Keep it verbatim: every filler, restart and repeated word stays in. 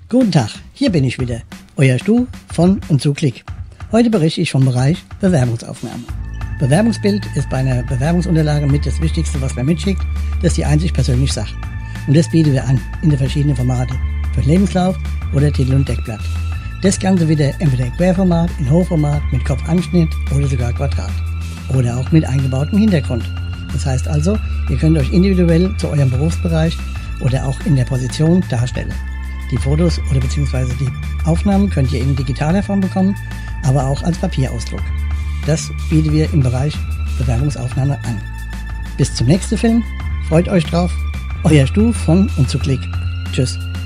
Guten Tag, hier bin ich wieder, euer Stu von und zu Klick. Heute berichte ich vom Bereich Bewerbungsaufnahme. Bewerbungsbild ist bei einer Bewerbungsunterlage mit das Wichtigste, was man mitschickt, das die einzig persönlich sagt. Und das bieten wir an in den verschiedenen Formate, für Lebenslauf oder Titel und Deckblatt. Das Ganze wieder entweder in Querformat, in Hochformat, mit Kopfanschnitt oder sogar Quadrat. Oder auch mit eingebautem Hintergrund. Das heißt also, ihr könnt euch individuell zu eurem Berufsbereich oder auch in der Position darstellen. Die Fotos oder beziehungsweise die Aufnahmen könnt ihr in digitaler Form bekommen, aber auch als Papierausdruck. Das bieten wir im Bereich Bewerbungsaufnahme an. Bis zum nächsten Film, freut euch drauf, euer Stu von und zu Klick. Tschüss.